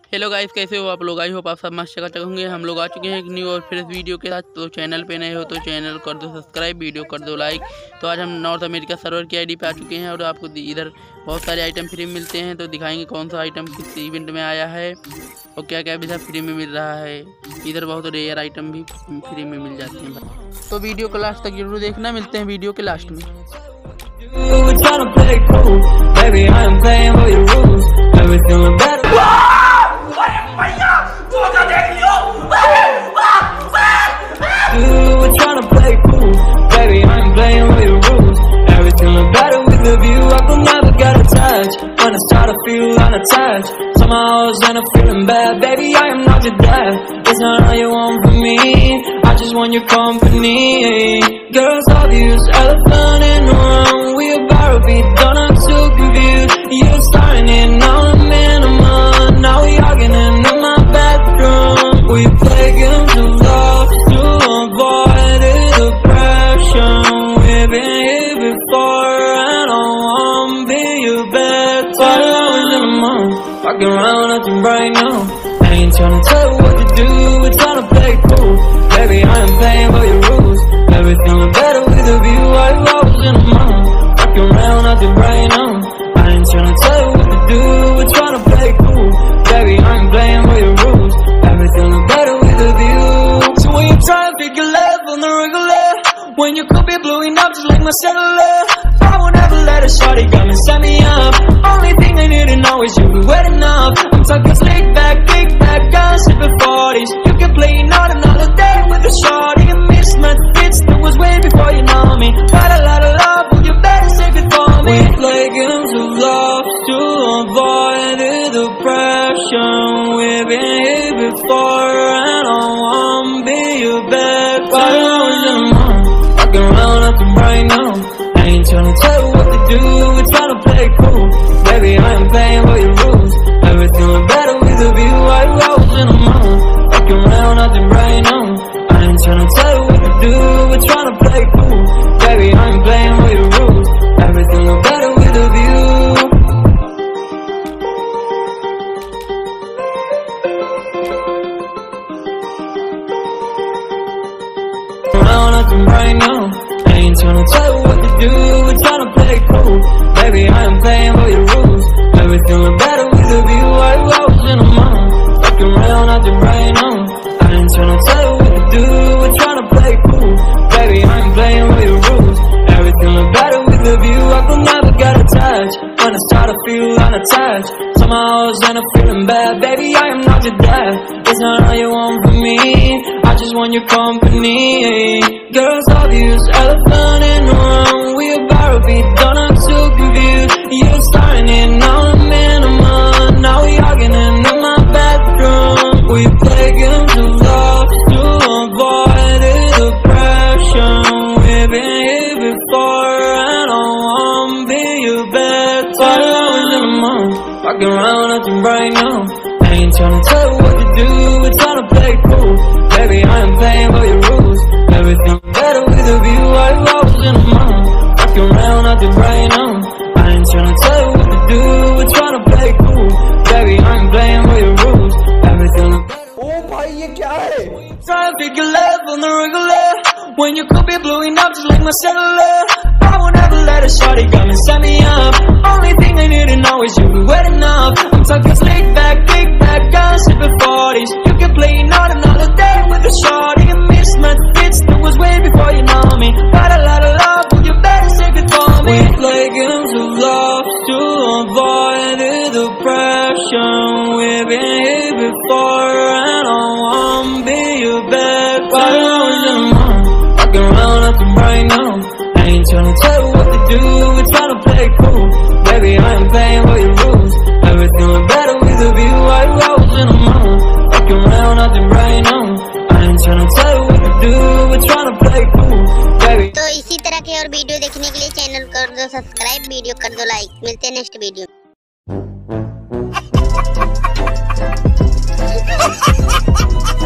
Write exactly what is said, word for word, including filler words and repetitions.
Hello guys, कैसे हो आप लोग? आई होप आप सब मस्त चकाचक होंगे। हम लोग आ चुके हैं एक न्यू और फ्रेश वीडियो के साथ। तो चैनल पे नए हो तो चैनल कर दो सब्सक्राइब, वीडियो कर दो लाइक। तो आज हम नॉर्थ अमेरिका सर्वर की आईडी पे आ चुके हैं और आपको इधर बहुत सारे आइटम फ्री मिलते हैं। तो दिखाएंगे कौन सा आइटम किस इवेंट में आया है और क्या क्या भी फ्री में मिल रहा है। इधर बहुत रेयर आइटम भी फ्री में मिल जाते हैं। तो वीडियो को लास्ट तक जरूर देखना। मिलते हैं वीडियो के लास्ट में। We're trying to play cool, baby. I am playing by your rules. Everything look better. We're trying to play cool, baby. I am playing by your rules. Everything look better with the view. I could never get attached. When I start to feel unattached, somehow I was end up feeling bad. Baby, I am not your dad. It's not all you want from me. I just want your company. Girls obvious, elephant in the room. We about to be done. I'm so confused. You're starting it, now I'm in a month. Now we arguing in my bedroom. We play games of love to avoid the depression. We've been here before and I won't be your bed. Five hours in a month, walking around nothing right now. I ain't tryna tell you what to do, we're tryna play cool. Baby, I am playing by your rules. Everything look better with a view. Five hours in a month, walking around nothing right now. I ain't tryna tell you what to do, we're tryna play cool. Baby, I am playing by your rules. Everything look better with a view. So when you try to figure love on the regular, when you could be blowing up just like my cellular, I won't ever let a shorty come and set me up. Only thing I need to know is you be wet enough. I'm talking slick back, kick back, gun sipping forties. You can play out another day with a shorty. You miss my fits, that was way before you know me. Got a lot of love, but you better save it for me. We play games of love to avoid the depression. We've been here before and I won't be your bed. Five hours in a month, walking around nothing right now. I ain't tryna tell you what to do, we're tryna play cool. Baby, I am playing by your rules. Everything look better with a view. Five hours in a month, walking around nothing right now. I ain't tryna tell you what to do, we're tryna play cool. Baby, I am playing by your rules. Everything look better with a view. Around nothing right now. I ain't tryna tell you what to do, we're tryna play cool. Baby, I am playing by your rules. Everything look better with a view. Five hours in a month, walking around nothing right now. I ain't tryna tell you what to do, we're tryna play cool. Baby, I am playing by your rules. Everything look better with a view. I could never get attached. When I start to feel unattached, somehow I was end up feeling bad. Baby, I am not your dad. It's not all you want from me. I just want your company. Girls obvious, elephant in the room. We about to be done. I'm so confused. You're starting it, now I'm in a month. Now we arguing in my bedroom. We play games of love to avoid the depression. We've been here before and I won't be your bed. Five hours in a month, walking around nothing right now. I ain't tryna tell you what to do, we're tryna play cool. Baby, I am playing by your rules. Everything better with a view. Five hours in a month, walking around nothing right now. I ain't tryna tell you what to do, we're tryna play cool. Baby, I am playing by your rules. Everything better. ओ भाई ये क्या है? Try to figure love on the regular, when you could be blowing up just like my cellular. I won't ever let a shorty come and set me up. Only thing I need to know is you be wet enough. I'm talking slick back, kick back, gun sipping forties. You can play out another day with a shorty. You miss my fits, that was way before you know me. Got a lot of love, but you better save it for me. We play games of love to avoid the depression. We've been here before and I won't be your bed. Five hours in a month, walking around nothing right now. I ain't tryna tell you what to do, we're tryna play cool. Baby, I am playing by your rules. Everything look better with a view. Five hours in a month, walking around nothing right now. I ain't tryna tell you what to do, we're tryna play cool. Baby. तो इसी तरह के और video देखने के लिए channel कर दो सब्सक्राइब, वीडियो कर दो लाइक। मिलते हैं नेक्स्ट वीडियो।